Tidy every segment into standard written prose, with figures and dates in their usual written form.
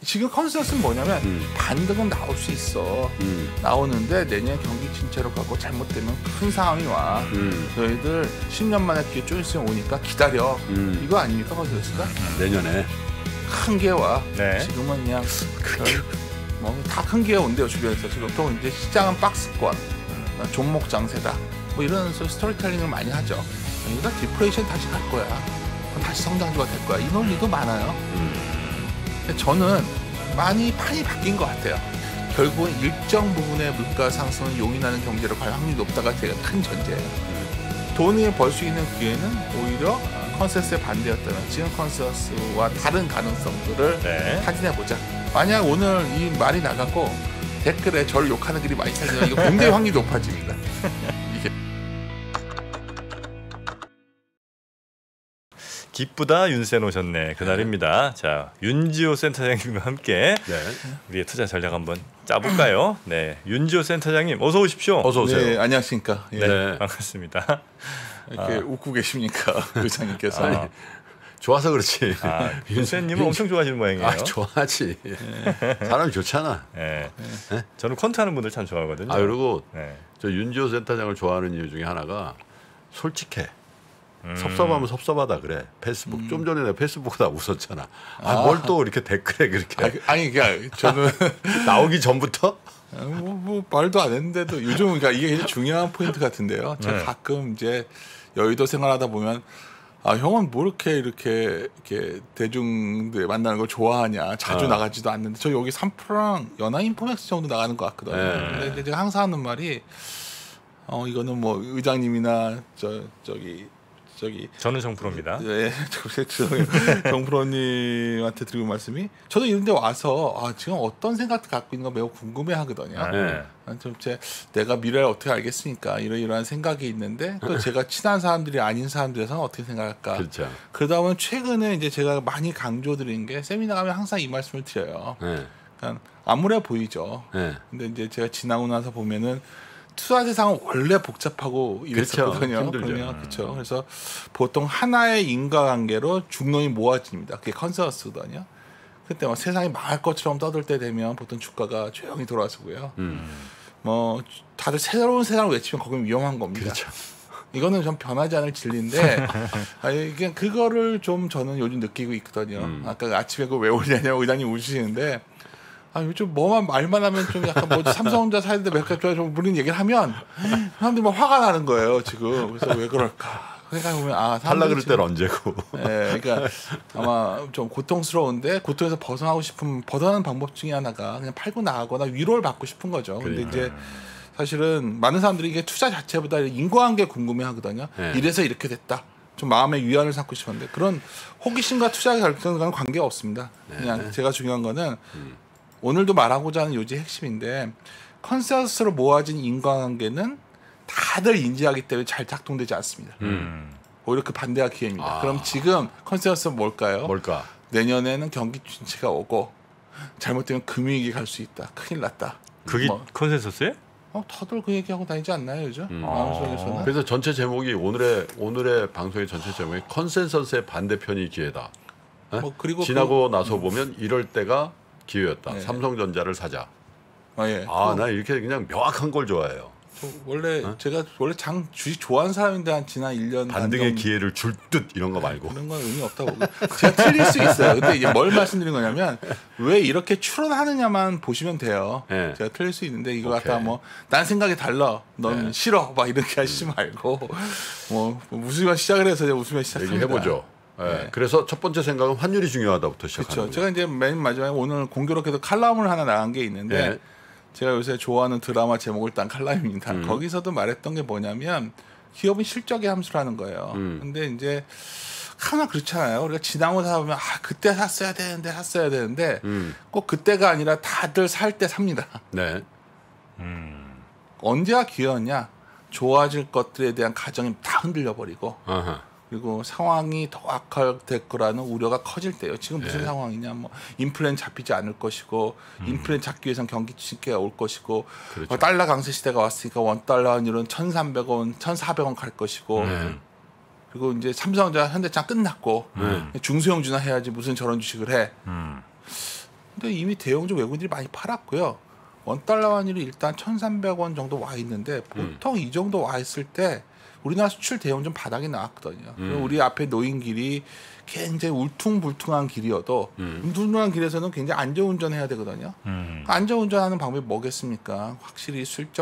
지금 컨센서스는 뭐냐면 반등은 나올 수 있어. 나오는데 내년 경기 침체로 가고 잘못되면 큰 상황이 와. 너희들 10년 만에 기회 조금씩 오니까 기다려. 이거 아닙니까 컨센서스가? 내년에 큰 게 와. 네. 지금은 그냥 뭐 다 큰 게 온대요 주변에서. 지금 또 이제 시장은 박스권, 종목 장세다. 뭐 이런 스토리텔링을 많이 하죠. 그러니까 디프레이션 다시 갈 거야. 다시 성장주가 될 거야. 이 논리도 많아요. 저는 많이 판이 바뀐 것 같아요. 결국은 일정 부분의 물가 상승을 용인하는 경제로 갈 확률이 높다가 제가 큰 전제예요. 돈을 벌 수 있는 기회는 오히려 컨센서스에 반대였다면 지금 컨센서스와 다른 가능성들을 네. 확인해보자. 만약 오늘 이 말이 나가고 댓글에 저를 욕하는 글이 많이 생기면 이거 굉장히 확률이 높아집니다. 기쁘다 윤센 오셨네. 그날입니다. 자, 윤지호 센터장님과 함께 우리의 투자 전략 한번 짜볼까요? 네, 윤지호 센터장님 어서 오십시오. 어서 오세요. 네, 안녕하십니까. 예. 네, 반갑습니다. 이렇게 웃고 계십니까 의장님께서. 아니, 좋아서 그렇지. 윤센님은 엄청 좋아하시는 모양이에요. 좋아하지. 사람이 좋잖아. 네. 저는 컨트 하는 분들 참 좋아하거든요. 그리고 저 윤지호 센터장을 좋아하는 이유 중에 하나가 솔직해. 섭섭하면 섭섭하다 그래. 페이스북 좀 전에 내가 페이스북에다 웃었잖아. 뭘 또 이렇게 댓글에 그렇게. 아니 그러니까 저는 나오기 전부터 뭐 말도 안 했는데도 요즘 그러니까 이게 굉장히 중요한 포인트 같은데요. 제가 가끔 이제 여의도 생활하다 보면 형은 뭐 이렇게 대중들 만나는 걸 좋아하냐. 자주 나가지도 않는데 저 여기 3프랑 연합인포맥스 정도 나가는 것 같거든요. 근데 제가 항상 하는 말이 이거는 뭐 의장님이나 저기 저는 정프로입니다. 네, 정프로님한테 드리고 말씀이 저도 이런데 와서 지금 어떤 생각을 갖고 있는 거 매우 궁금해하거든요. 좀 내가 미래를 어떻게 알겠습니까? 이러한 생각이 있는데 또 제가 친한 사람들이 아닌 사람들에서는 어떻게 생각할까? 그렇죠. 그러다 보면 최근에 이제 제가 많이 강조드린 게 세미나 가면 항상 이 말씀을 드려요. 그러니까 암울해 보이죠. 근데 이제 제가 지나고 나서 보면은. 투자 세상은 원래 복잡하고 이랬었거든요. 그렇죠. 그래서 보통 하나의 인과관계로 중론이 모아집니다. 그게 컨센서스거든요. 그때 막 세상이 망할 것처럼 떠들 때 되면 보통 주가가 조용히 돌아서고요. 뭐 다들 새로운 세상을 외치면 거기는 위험한 겁니다. 그렇죠. 이거는 좀 변하지 않을 진리인데 그냥 그거를 좀 저는 요즘 느끼고 있거든요. 아까 아침에 그거 왜 올리냐고 의장님 우시는데 요즘 말만 하면 좀 약간 뭐 삼성전자 사야 되는데 몇 가지 좀 무슨 얘기를 하면 사람들이 막 화가 나는 거예요 지금. 그래서 왜 그럴까? 그러니까 보면 살라 그럴 때는 언제고. 그러니까 아마 좀 고통스러운데 고통에서 벗어나는 방법 중에 하나가 그냥 팔고 나가거나 위로를 받고 싶은 거죠. 근데 이제 사실은 많은 사람들이 이게 투자 자체보다 인과관계 궁금해하거든요. 이래서 이렇게 됐다. 좀 마음의 위안을 삼고 싶은데 그런 호기심과 투자 결정과는 관계가 없습니다. 그냥 제가 중요한 거는. 오늘도 말하고자 하는 요지의 핵심인데 컨센서스로 모아진 인과관계는 다들 인지하기 때문에 잘 작동되지 않습니다. 오히려 그 반대가 기회입니다. 그럼 지금 컨센서스는 뭘까요? 내년에는 경기 침체가 오고 잘못되면 금융위기 갈 수 있다. 큰일 났다. 그게 컨센서스예요? 다들 그 얘기하고 다니지 않나요 요즘? 방송에서는. 그래서 전체 제목이 오늘의 방송의 전체 제목이 컨센서스의 반대편이 기회다. 그리고 지나고 나서 보면 이럴 때가 기회였다. 삼성전자를 사자. 나 이렇게 그냥 명확한 걸 좋아해요. 제가 원래 주식 좋아하는 사람인데 지난 1년 반등의 기회를 줄 듯 이런 거 말고 그런 건 의미 없다고. 제가 틀릴 수 있어요. 근데 이제 뭘 말씀드린 거냐면 왜 이렇게 추론하느냐만 보시면 돼요. 제가 틀릴 수 있는데 이거 갖다가 난 생각이 달라. 넌 싫어. 막 이렇게 하시지 말고 웃으면 시작을 해서 웃으면 시작합니다. 얘기해보죠. 그래서 첫 번째 생각은 환율이 중요하다부터 시작하는 거죠. 제가 이제 맨 마지막에 오늘 공교롭게도 칼럼을 하나 나간 게 있는데 제가 요새 좋아하는 드라마 제목을 딴 칼럼입니다. 거기서도 말했던 게 뭐냐면 기업은 실적의 함수라는 거예요. 근데 이제 하나 그렇잖아요. 우리가 지나고 나서 보면 그때 샀어야 되는데 꼭 그때가 아니라 다들 살 때 삽니다. 언제가 기회였냐? 좋아질 것들에 대한 가정이 다 흔들려 버리고 그리고 상황이 더 악화될 거라는 우려가 커질 때요. 지금 무슨 상황이냐? 인플레는 잡히지 않을 것이고 인플레 잡기 위해서는 경기 침체가 올 것이고 달러 강세 시대가 왔으니까 원달러 환율은 1,300원, 1,400원 갈 것이고 그리고 이제 삼성전자, 현대차 끝났고 중소형주나 해야지 무슨 저런 주식을 해. 근데 이미 대형주 외국인들이 많이 팔았고요. 원달러 환율이 일단 1,300원 정도 와 있는데 보통 이 정도 와 있을 때 우리나라 수출 대형주 바닥이 나왔거든요. 그리고 우리 앞에 놓인 길이 굉장히 울퉁불퉁한 길이어도 울퉁불퉁한 길에서는 굉장히 안전운전해야 되거든요. 안전운전하는 방법이 뭐겠습니까? 확실히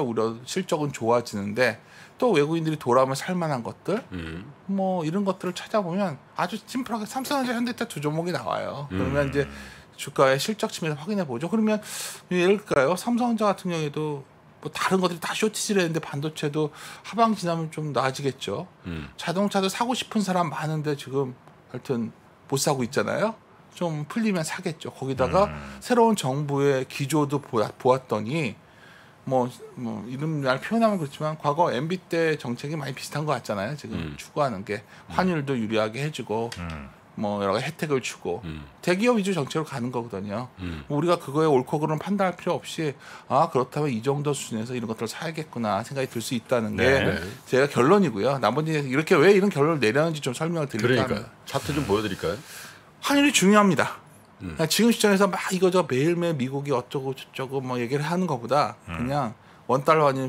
실적은 좋아지는데 또 외국인들이 돌아오면 살만한 것들 뭐 이런 것들을 찾아보면 아주 심플하게 삼성전자, 현대차 두 종목이 나와요. 그러면 이제 주가의 실적 측면에서 확인해 보죠. 그러면 예를 들까요? 삼성전자 같은 경우에도 뭐 다른 것들이 다 쇼티지를 했는데 반도체도 하방 지나면 좀 나아지겠죠. 자동차도 사고 싶은 사람 많은데 지금 하여튼 못 사고 있잖아요. 좀 풀리면 사겠죠. 거기다가 새로운 정부의 기조도 보았더니 뭐 이런 말 표현하면 그렇지만 과거 MB 때 정책이 많이 비슷한 것 같잖아요. 지금 추구하는 게 환율도 유리하게 해주고 뭐 여러 가지 혜택을 주고 대기업 위주 정책으로 가는 거거든요. 뭐 우리가 그거에 옳고 그름을 판단할 필요 없이 아 그렇다면 이 정도 수준에서 이런 것들을 사야겠구나 생각이 들 수 있다는 게 제가 결론이고요. 나머지 이렇게 왜 이런 결론을 내렸는지 좀 설명을 드릴까요? 그러니까 차트 좀 보여드릴까요? 환율이 중요합니다. 지금 시점에서 막 이거저 매일매일 미국이 어쩌고 저쩌고 뭐 얘기를 하는 것보다 그냥 원달러 환율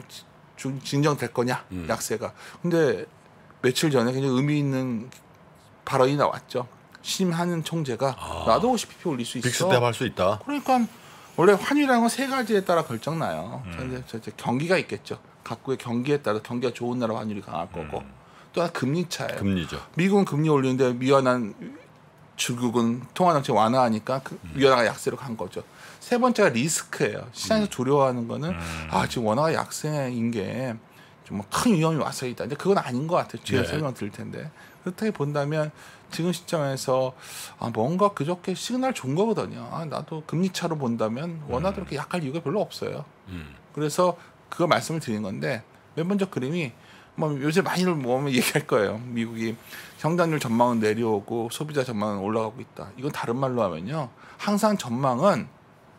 진정될 거냐 약세가. 근데 며칠 전에 굉장히 의미 있는 발언이 나왔죠. 신임하는 총재가 나도 50pp 올릴 수 있어. 빅스텝 할 수 있다. 그러니까 원래 환율이라는 건 세 가지에 따라 결정나요. 이제 경기가 있겠죠. 각국의 경기에 따라 경기가 좋은 나라 환율이 강할 거고 또 하나 금리 차예요. 금리죠. 미국은 금리 올리는데 미완한 중국은 통화 정책 완화하니까 위안화가 약세로 간 거죠. 세 번째가 리스크예요. 시장에서 두려워하는 거는 지금 원화가 약세인 게 좀 큰 위험이 왔어이다. 근데 그건 아닌 것 같아요. 뒤에 설명 드릴 텐데. 그렇게 본다면 지금 시점에서 뭔가 그저께 시그널 준 거거든요. 나도 금리 차로 본다면 원화도 이렇게 약할 이유가 별로 없어요. 그래서 그거 말씀을 드린 건데 맨 먼저 그림이 뭐 요새 많이들 뭐 얘기할 거예요. 미국이 성장률 전망은 내려오고 소비자 전망은 올라가고 있다. 이건 다른 말로 하면요. 항상 전망은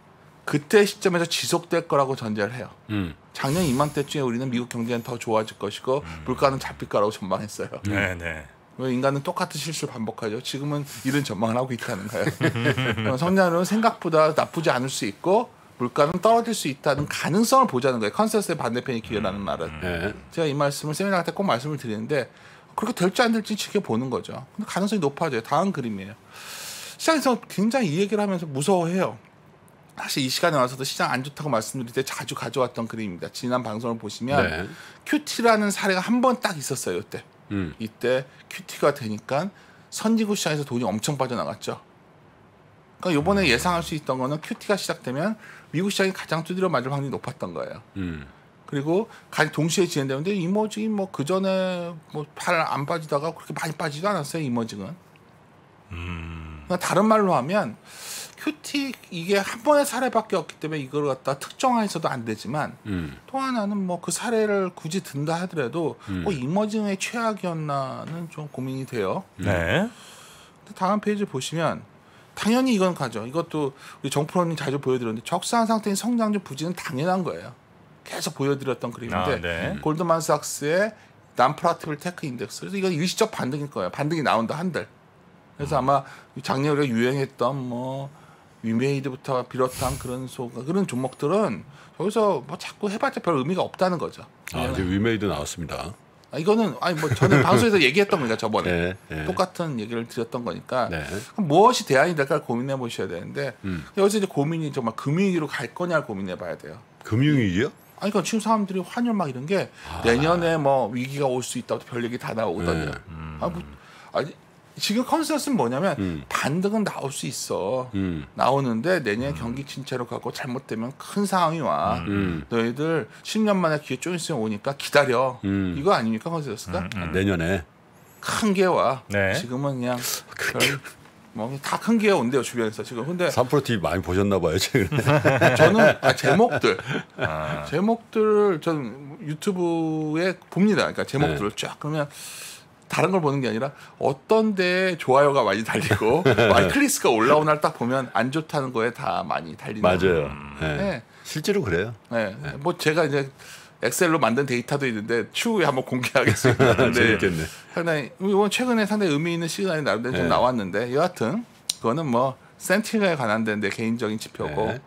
그때 시점에서 지속될 거라고 전제를 해요. 작년 이맘때쯤에 우리는 미국 경제는 더 좋아질 것이고 물가는 잡힐 거라고 전망했어요. 왜 인간은 똑같은 실수를 반복하죠. 지금은 이런 전망을 하고 있다는 거예요. 성장률은 생각보다 나쁘지 않을 수 있고 물가는 떨어질 수 있다는 가능성을 보자는 거예요. 컨센서스의 반대편이 기여라는 말은. 제가 이 말씀을 세미나 때 꼭 말씀을 드리는데 그렇게 될지 안 될지 지켜보는 거죠. 근데 가능성이 높아져요. 다음 그림이에요. 시장에서 굉장히 이 얘기를 하면서 무서워해요. 사실 이 시간에 와서도 시장 안 좋다고 말씀드릴 때 자주 가져왔던 그림입니다. 지난 방송을 보시면 QT라는 사례가 한 번 딱 있었어요. 이때. 이때 QT가 되니까 선진국 시장에서 돈이 엄청 빠져나갔죠. 그러니까 이번에 예상할 수 있던 거는 QT가 시작되면 미국 시장이 가장 두드려 맞을 확률이 높았던 거예요. 그리고 동시에 진행되는데 이머징이 뭐 그 전에 뭐 팔 안 빠지다가 그렇게 많이 빠지도 않았어요. 이머징은. 그러니까 다른 말로 하면 QT 이게 한 번의 사례밖에 없기 때문에 이걸 갖다 특정해서도 안 되지만 또 하나는 뭐 그 사례를 굳이 든다 하더라도 이머징의 최악이었나는 좀 고민이 돼요. 근데 다음 페이지 보시면 당연히 이건 가죠. 이것도 우리 정프로님 자주 보여드렸는데 적성한 상태인 성장률 부진은 당연한 거예요. 계속 보여드렸던 그림인데 골드만삭스의 난프라티블 테크 인덱스. 그래서 이건 일시적 반등일 거예요. 반등이 나온다 한들. 그래서 아마 작년에 우리가 유행했던 뭐 위메이드부터 비롯한 그런 종목들은 여기서 뭐 자꾸 해봤자 별 의미가 없다는 거죠. 이제 위메이드 나왔습니다. 이거는 뭐 저는 방송에서 얘기했던 거니까 저번에 똑같은 얘기를 드렸던 거니까 그럼 무엇이 대안이 될까 고민해 보셔야 되는데 여기서 이제 고민이 정말 금융위기로 갈 거냐를 고민해 봐야 돼요. 금융위기요? 그러니까 지금 사람들이 환율 막 이런 게 내년에 뭐 위기가 올 수 있다고 별 얘기 다 나오거든요. 지금 컨센서스는 뭐냐면 반등은 나올 수 있어. 나오는데 내년 경기 침체로 가고 잘못되면 큰 상황이 와. 너희들 10년 만에 기회 좀 있으면 오니까 기다려. 이거 아닙니까 컨센서스가? 내년에 큰 게 와. 지금은 그냥 뭐 다 큰 기회 온대요 주변에서 지금. 근데 3프로 TV 많이 보셨나 봐요 최근에. 저는 제목들 전 유튜브에 봅니다. 그러니까 제목들을 쫙 그러면. 다른 걸 보는 게 아니라 어떤 데 좋아요가 많이 달리고 많이 클릭수가 올라오는 날 딱 보면 안 좋다는 거에 다 많이 달리는 맞아요. 실제로 그래요. 뭐 제가 이제 엑셀로 만든 데이터도 있는데 추후에 한번 공개하겠습니다. 재밌겠네. 상당히 이번 최근에 상당히 의미 있는 시그널이 나름대로 좀 나왔는데 여하튼 그거는 뭐 센티에 관한데 내 개인적인 지표고 네.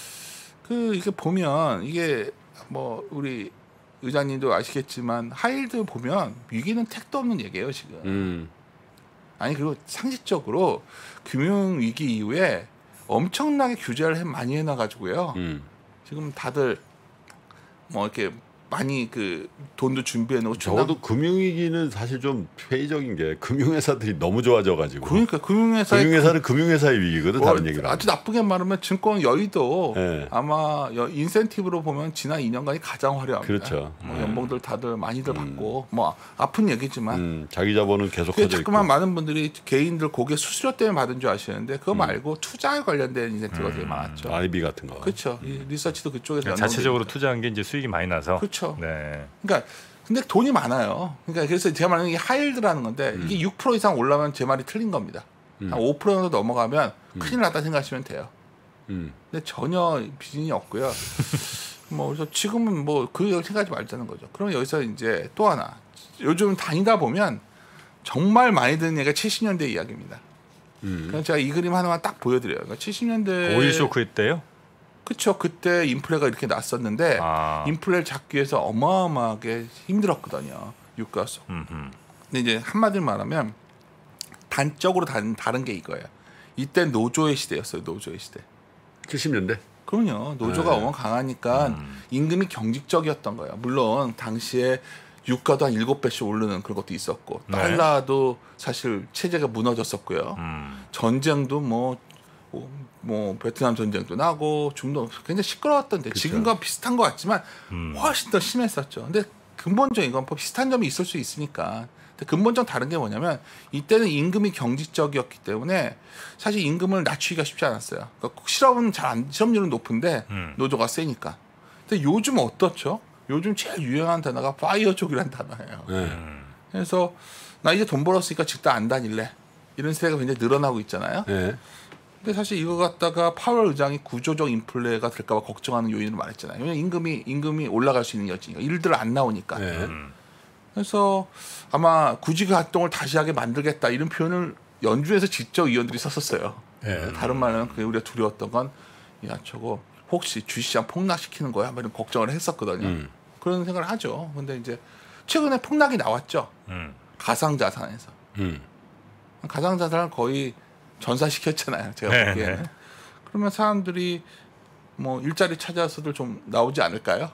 그 이게 보면 이게 뭐 우리 의장님도 아시겠지만 하이힐드 보면 위기는 택도 없는 얘기예요 지금. 아니 그리고 상식적으로 금융 위기 이후에 엄청나게 규제를 많이 해놔가지고요. 지금 다들 뭐 이렇게 많이 그 돈도 준비해놓고 적어도 금융위기는 사실 좀 회의적인 게 금융회사들이 너무 좋아져가지고. 그러니까 금융회사는 금융회사의 위기거든. 다른 얘기로. 아주 나쁘게 말하면 증권 여의도 네. 아마 인센티브로 보면 지난 2년간이 가장 화려합니다. 그렇죠. 뭐 연봉들 다들 많이들 받고 뭐 아픈 얘기지만 자기 자본은 계속 그게 커져 있고. 자꾸만 많은 분들이 개인들 고객 수수료 때문에 받은 줄 아시는데 그거 말고 투자에 관련된 인센티브가 되게 많았죠. IB 같은 거. 그렇죠. 이 리서치도 그쪽에서 그러니까 자체적으로 투자한 게 이제 수익이 많이 나서. 그렇죠. 네. 그러니까 근데 돈이 많아요. 그러니까 그래서 제가 말하는 게 하이힐드라는 건데 이게 6% 이상 올라가면 제 말이 틀린 겁니다. 한 5% 정도 넘어가면 큰일 났다 생각하시면 돼요. 근데 전혀 비전이 없고요. 뭐 그래서 지금은 뭐 그 생각하지 말자는 거죠. 그럼 여기서 이제 또 하나 요즘 다니다 보면 정말 많이 듣는 얘기가 70년대 이야기입니다. 그래서 제가 이 그림 하나만 딱 보여드려요. 그러니까 70년대 오일 쇼크 때요? 그렇죠. 그때 인플레가 이렇게 났었는데 인플레를 잡기 위해서 어마어마하게 힘들었거든요. 유가수. 근데 이제 한마디로 말하면 단적으로 다른 게 이거예요. 이때 노조의 시대였어요. 노조의 시대. 70년대. 그럼요. 노조가 너무 강하니까 임금이 경직적이었던 거예요. 물론 당시에 유가도 한 7배씩 오르는 그런 것도 있었고 네. 달러도 사실 체제가 무너졌었고요. 전쟁도 뭐 베트남 전쟁도 나고 중동 굉장히 시끄러웠던데 그쵸. 지금과 비슷한 것 같지만 훨씬 더 심했었죠. 근데 근본적인 건 비슷한 점이 있을 수 있으니까. 근데 근본적 다른 게 뭐냐면 이때는 임금이 경직적이었기 때문에 사실 임금을 낮추기가 쉽지 않았어요. 그러니까 실업률은 높은데 노조가 세니까. 근데 요즘 어떻죠? 요즘 제일 유행하는 단어가 파이어족이라는 단어예요. 그래서 나 이제 돈 벌었으니까 직장 안 다닐래. 이런 세대가 굉장히 늘어나고 있잖아요. 네. 근데 사실 이거 갖다가 파월 의장이 구조적 인플레가 될까 봐 걱정하는 요인을 말했잖아요. 왜냐면 임금이 올라갈 수 있는 여지니까. 일들 안 나오니까. 네. 그래서 아마 구직 활동을 다시 하게 만들겠다 이런 표현을 연준에서 직접 의원들이 썼었어요. 네. 다른 말은 그게 우리가 두려웠던 건 야 저거 혹시 주식시장 폭락시키는 거야? 이런 걱정을 했었거든요. 그런 생각을 하죠. 근데 이제 최근에 폭락이 나왔죠. 가상자산에서. 가상자산을 거의 전사시켰잖아요. 제가 보기에는. 그러면 사람들이 뭐 일자리 찾아서들 좀 나오지 않을까요?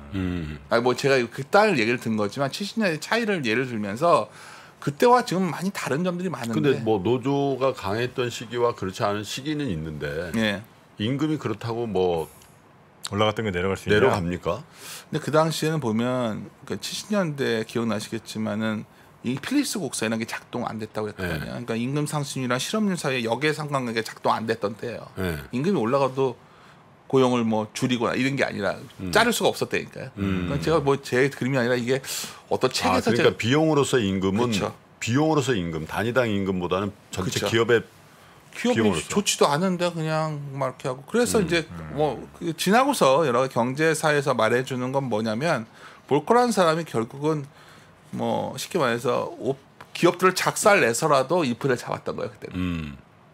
아니 뭐 제가 그딴 얘기를 든 거지만 70년대 차이를 예를 들면서 그때와 지금 많이 다른 점들이 많은데. 근데 뭐 노조가 강했던 시기와 그렇지 않은 시기는 있는데 예. 임금이 그렇다고 뭐 올라갔던 게 내려갈 수 있냐? 내려갑니까? 근데 그 당시에는 보면 그 70년대 기억나시겠지만은 이 필립스 곡선이라는 게 작동 안 됐다고 했거든요. 네. 그러니까 임금 상승률이랑 실업률 사이의 역의 상관관계가 작동 안 됐던 때예요. 네. 임금이 올라가도 고용을 뭐 줄이거나 이런 게 아니라 자를 수가 없었다니까요. 그러니까 제가 뭐 제 그림이 아니라 이게 어떤 책에서 그러니까 비용으로서 임금은 그쵸. 비용으로서 임금 단위당 임금보다는 전체 그쵸. 기업의 기업이 비용으로서. 좋지도 않은데 그냥 막 이렇게 하고 그래서 이제 뭐 지나고서 여러 경제사에서 말해주는 건 뭐냐면 볼거라는 사람이 결국은 뭐 쉽게 말해서 기업들을 작살 내서라도 인플레를 잡았던 거예요 그때는.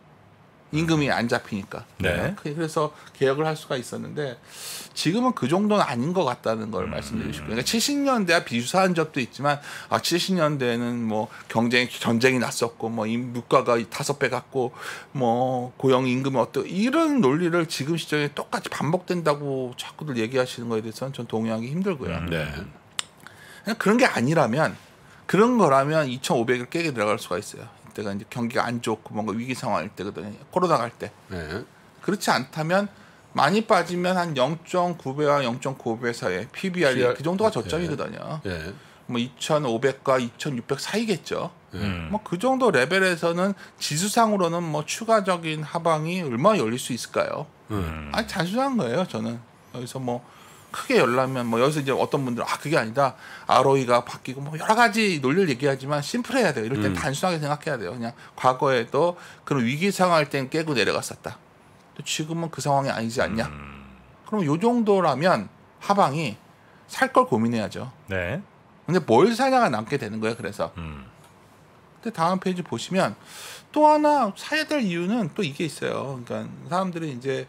임금이 안 잡히니까. 네. 그래서 개혁을 할 수가 있었는데 지금은 그 정도는 아닌 것 같다는 걸 말씀드리고 싶어요. 그러니까 70년대와 비슷한 점도 있지만 70년대에는 뭐 전쟁이 났었고 뭐 물가가 5배 갔고 뭐 고용 임금이 어떠 이런 논리를 지금 시점에 똑같이 반복된다고 자꾸들 얘기하시는 거에 대해서는 전 동의하기 힘들고요. 네. 그냥 그런 게 아니라면 그런 거라면 2,500을 깨게 들어갈 수가 있어요. 이때가 이제 경기가 안 좋고 뭔가 위기 상황일 때거든요. 코로나 갈 때. 네. 그렇지 않다면 많이 빠지면 한 0.9배와 0.9배 사이에 PBR 그 정도가 저점이거든요. 네. 뭐 2,500과 2,600 사이겠죠. 뭐 그 정도 레벨에서는 지수상으로는 뭐 추가적인 하방이 얼마나 열릴 수 있을까요? 아니 단순한 거예요. 저는 여기서 뭐 크게 열라면 뭐 여기서 이제 어떤 분들은 그게 아니다. ROE가 바뀌고 뭐 여러 가지 논리를 얘기하지만 심플해야 돼요. 이럴 땐 단순하게 생각해야 돼요. 그냥 과거에도 그런 위기 상황일 땐 깨고 내려갔었다. 지금은 그 상황이 아니지 않냐? 그럼 요 정도라면 하방이 살 걸 고민해야죠. 네. 근데 뭘 사냐가 남게 되는 거예요. 그래서 근데 다음 페이지 보시면 또 하나 사야 될 이유는 또 이게 있어요. 그러니까 사람들이 이제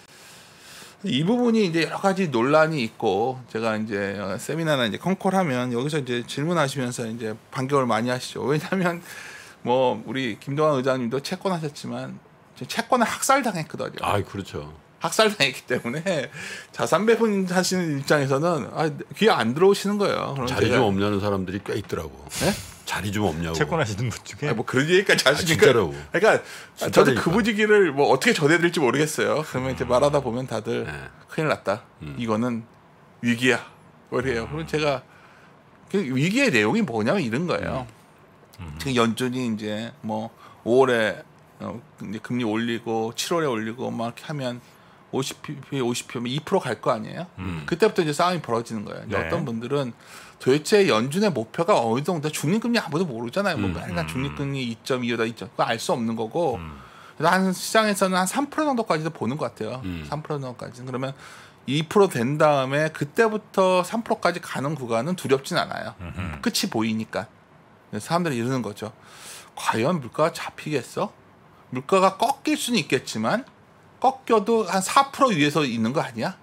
이 부분이 이제 여러 가지 논란이 있고 제가 이제 세미나나 이제 컨콜하면 여기서 이제 질문하시면서 이제 반격을 많이 하시죠. 왜냐하면 뭐 우리 김동완 의장님도 채권하셨지만 채권을 학살당했거든요. 아, 그렇죠. 학살당했기 때문에 자산 배분하시는 입장에서는 귀에 안 들어오시는 거예요. 자리 좀 없냐는 사람들이 꽤 있더라고. 네? 자리 좀 없냐고. 채권하시는 분 중에 뭐 그런 얘기까지 하시니까. 진짜로. 그러니까 진짜라니까. 저도 그 분위기를 뭐 어떻게 전해드릴지 모르겠어요. 그러면 이제 말하다 보면 다들 큰일 났다. 이거는 위기야. 그래요. 그럼 제가 그 위기의 내용이 뭐냐면 이런 거예요. 지금 연준이 이제 뭐 5월에 이제 금리 올리고 7월에 올리고 막 이렇게 하면 50pp, 50p면 2% 갈 거 아니에요? 그때부터 이제 싸움이 벌어지는 거예요. 이제 네. 어떤 분들은 도대체 연준의 목표가 어느 정도 중립금리 아무도 모르잖아요. 뭐 맨날 중립금리 2.25다 2., 그거 알 수 없는 거고. 그래서 한 시장에서는 한 3% 정도까지도 보는 것 같아요. 3% 정도까지는. 그러면 2% 된 다음에 그때부터 3%까지 가는 구간은 두렵진 않아요. 끝이 보이니까. 그래서 사람들이 이러는 거죠. 과연 물가가 잡히겠어? 물가가 꺾일 수는 있겠지만 꺾여도 한 4% 위에서 있는 거 아니야?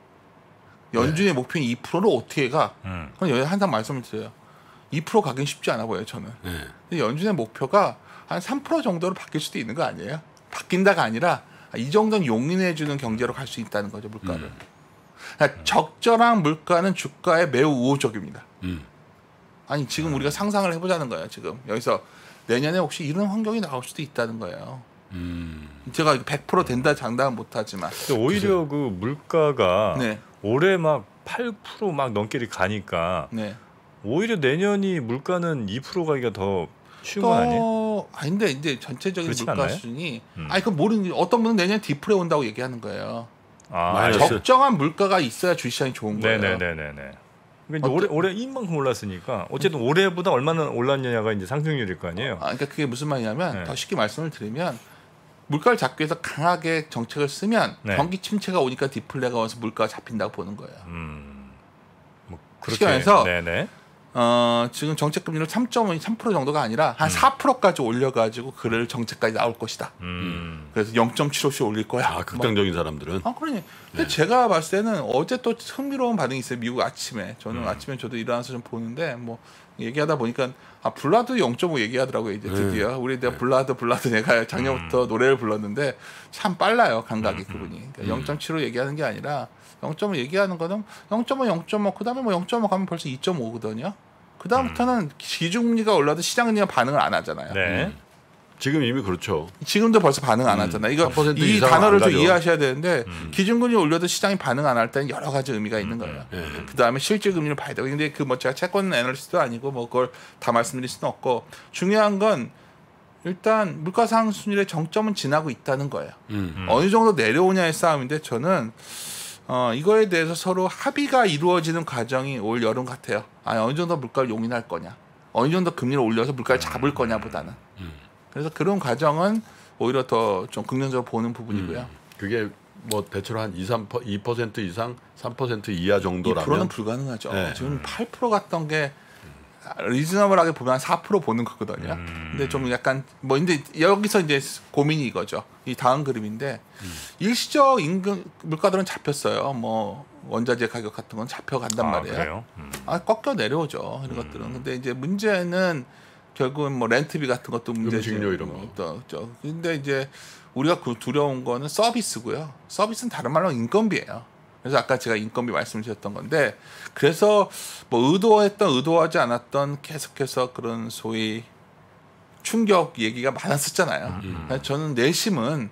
연준의 목표인 2%를 어떻게 가? 그럼 여기 항상 말씀을 드려요. 2% 가긴 쉽지 않아 보여요, 저는. 근데 연준의 목표가 한 3% 정도로 바뀔 수도 있는 거 아니에요? 바뀐다가 아니라 이 정도는 용인해주는 경제로 갈 수 있다는 거죠, 물가를. 그러니까 적절한 물가는 주가에 매우 우호적입니다. 아니 지금 우리가 상상을 해보자는 거예요. 지금 여기서 내년에 혹시 이런 환경이 나올 수도 있다는 거예요. 제가 100% 된다 장담은 못하지만 오히려 그 물가가 네. 올해 막 8% 넘게 가니까 네. 오히려 내년이 물가는 2% 가기가 더 쉬운 거 아니에요? 아닌데 이제 전체적인 그렇지 물가 않나요? 수준이 그 모르는 어떤 분은 내년 디프레 온다고 얘기하는 거예요. 마이너스. 적정한 물가가 있어야 주시장이 좋은 거예요. 네네네네. 그러니까 올해 이만큼 올랐으니까 어쨌든 올해보다 얼마나 올랐느냐가 이제 상승률일 거 아니에요. 그러니까 그게 무슨 말이냐면 네. 더 쉽게 말씀을 드리면 물가를 잡기 위해서 강하게 정책을 쓰면 네. 경기 침체가 오니까 디플레가 와서 물가가 잡힌다고 보는 거예요. 뭐 쉽게 말해서 네네. 지금 정책 금리를 3.5, 3% 정도가 아니라 한 4%까지 올려가지고 그럴 정책까지 나올 것이다. 그래서 0.75씩 올릴 거야. 극단적인 사람들은. 그러니. 근데 제가 봤을 때는 어제 또 흥미로운 반응이 있어요. 미국 아침에. 저는 아침에 저도 일어나서 좀 보는데 뭐 얘기하다 보니까 블라드 0.5 얘기하더라고요. 이제 드디어 우리 내가 블라드 내가 작년부터 노래를 불렀는데 참 빨라요 감각이 그분이. 그러니까 0.75 얘기하는 게 아니라 0.5 얘기하는 거는 0.5, 0.5 그다음에 뭐 0.5 가면 벌써 2.5거든요. 그다음부터는 기준금리가 올라도 시장금리가 반응을 안 하잖아요. 네. 지금 이미 그렇죠. 지금도 벌써 반응 안 하잖아요. 이거 3% 이 이상은 단어를 안 좀 가죠. 이해하셔야 되는데 기준금리 올려도 시장이 반응 안 할 때는 여러 가지 의미가 있는 거예요. 그다음에 실질금리를 봐야 되고 근데 그 뭐 제가 채권 애널리스트도 아니고 뭐 그걸 다 말씀드릴 수는 없고 중요한 건 일단 물가 상승률의 정점은 지나고 있다는 거예요. 어느 정도 내려오냐의 싸움인데 저는 이거에 대해서 서로 합의가 이루어지는 과정이 올 여름 같아요. 어느 정도 물가를 용인할 거냐, 어느 정도 금리를 올려서 물가를 잡을 거냐보다는. 그래서 그런 과정은 오히려 더 좀 긍정적으로 보는 부분이고요. 그게 뭐 대체로 한 2% 이상, 3% 이하 정도라면 2%는 불가능하죠. 네. 지금 8% 갔던 게 리즈너블하게 보면 4% 보는 거거든요. 근데 좀 약간 뭐 근데 여기서 이제 고민이 이거죠. 이 다음 그림인데 일시적 임금 물가들은 잡혔어요. 뭐 원자재 가격 같은 건 잡혀간단 말이에요. 그래요? 꺾여 내려오죠. 이런 것들은. 근데 이제 문제는 결국은 뭐 렌트비 같은 것도 문제지. 음식료 이런 거. 근데 이제 우리가 그 두려운 거는 서비스고요. 서비스는 다른 말로 인건비예요. 그래서 아까 제가 인건비 말씀드렸던 건데 그래서 뭐 의도하지 않았던 계속해서 그런 소위 충격 얘기가 많았었잖아요. 저는 내심은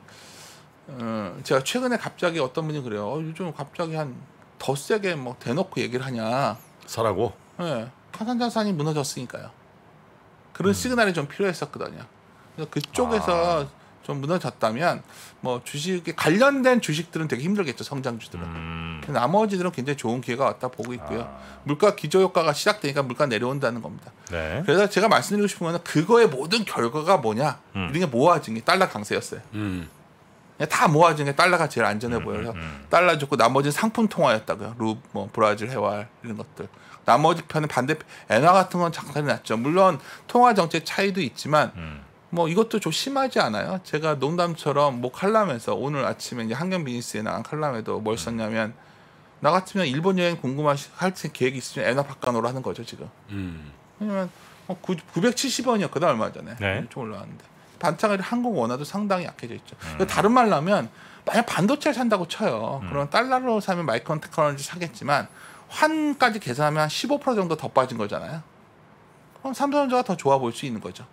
제가 최근에 갑자기 어떤 분이 그래요. 요즘 갑자기 더 세게 뭐 대놓고 얘기를 하냐. 사라고. 네, 가산자산이 무너졌으니까요. 그런 시그널이 좀 필요했었거든요. 그래서 그쪽에서 좀 무너졌다면 뭐 주식에 관련된 주식들은 되게 힘들겠죠. 성장주들은. 나머지들은 굉장히 좋은 기회가 왔다 보고 있고요. 물가 기저효과가 시작되니까 물가 내려온다는 겁니다. 네. 그래서 제가 말씀드리고 싶은 거는 그거의 모든 결과가 뭐냐. 이런 게 모아진 게 달러 강세였어요. 그냥 다 모아진 게 달러가 제일 안전해 보여서 달러 좋고 나머지는 상품 통화였다고요. 루, 뭐 브라질 해활 이런 것들. 나머지 편은 반대편 엔화 같은 건 장사이 났죠. 물론 통화 정책 차이도 있지만 뭐 이것도 좀 심하지 않아요? 제가 농담처럼 뭐 칼럼에서 오늘 아침에 이제 한경 비즈니스에 나간 칼럼에도 뭘 썼냐면 나 같으면 일본 여행 할 계획이 있으면 엔화 바꿔놓으라 하는 거죠 지금. 왜냐면 970원이었거든 얼마 전에. 네. 좀 올라왔는데 반창을 한국 원화도 상당히 약해져 있죠. 다른 말로 하면 만약 반도체를 산다고 쳐요. 그럼 달러로 사면 마이크론 테크놀로지 사겠지만 환까지 계산하면 한 15% 정도 더 빠진 거잖아요. 그럼 삼성전자가 더 좋아 보일 수 있는 거죠.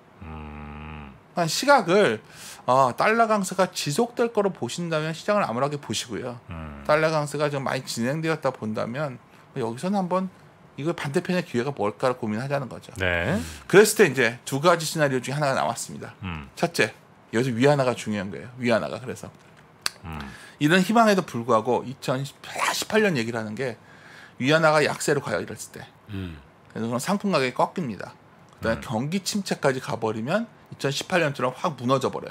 시각을 달러 강세가 지속될 거로 보신다면 시장을 암울하게 보시고요. 달러 강세가 좀 많이 진행되었다 본다면 여기서는 한번 이거 반대편의 기회가 뭘까를 고민하자는 거죠. 네. 그랬을 때 이제 두 가지 시나리오 중에 하나가 나왔습니다. 첫째, 여기서 위안화가 중요한 거예요. 위안화가 그래서 이런 희망에도 불구하고 2018년 얘기를 하는 게 위안화가 약세로 가요. 이랬을 때. 그래서 그런 상품 가격이 꺾입니다. 그다음에 경기 침체까지 가버리면 2018년처럼 확 무너져 버려요.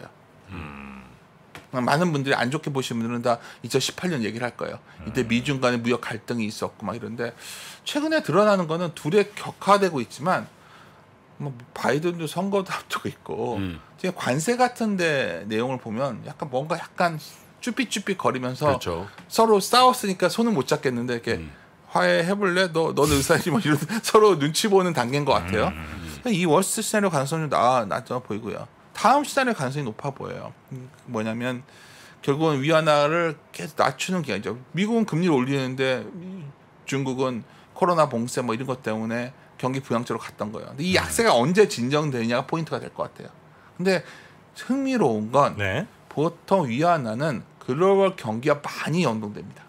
많은 분들이 안 좋게 보시는 분들은 다 2018년 얘기를 할 거예요. 이때 미중 간의 무역 갈등이 있었고 막 이런데 최근에 드러나는 거는 둘의 격화되고 있지만 뭐 바이든도 선거도 앞두고 있고 지금 관세 같은데 내용을 보면 약간 뭔가 약간 쭈삣쭈삣 거리면서 그렇죠. 서로 싸웠으니까 손은 못 잡겠는데 이렇게 화해해볼래? 넌 의사지 뭐 이런 서로 눈치 보는 단계인 것 같아요. 이 월스트리트 시나리오 가능성이 낮아 보이고요. 다음 시나리오 가능성이 높아 보여요. 뭐냐면 결국은 위안화를 계속 낮추는 기간이죠. 미국은 금리를 올리는데 중국은 코로나 봉쇄 뭐 이런 것 때문에 경기 부양처로 갔던 거예요. 근데 이 약세가 언제 진정되냐가 포인트가 될 것 같아요. 근데 흥미로운 건 네. 보통 위안화는 글로벌 경기와 많이 연동됩니다.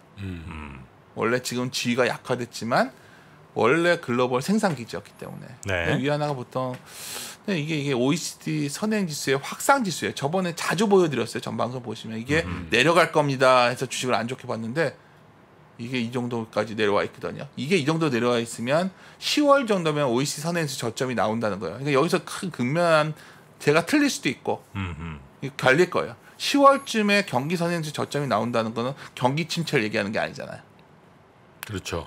원래 지금 지위가 약화됐지만 원래 글로벌 생산 기지였기 때문에 네. 위안화가 보통 이게 OECD 선행지수의 확상지수예요. 저번에 자주 보여드렸어요. 전 방송 보시면 이게 내려갈 겁니다 해서 주식을 안 좋게 봤는데 이게 이 정도까지 내려와 있거든요. 이게 이 정도 내려와 있으면 10월 정도면 OECD 선행지수 저점이 나온다는 거예요. 그러니까 여기서 큰 극명한 제가 틀릴 수도 있고 이거 갈릴 거예요. 10월쯤에 경기 선행지수 저점이 나온다는 거는 경기 침체를 얘기하는 게 아니잖아요. 그렇죠.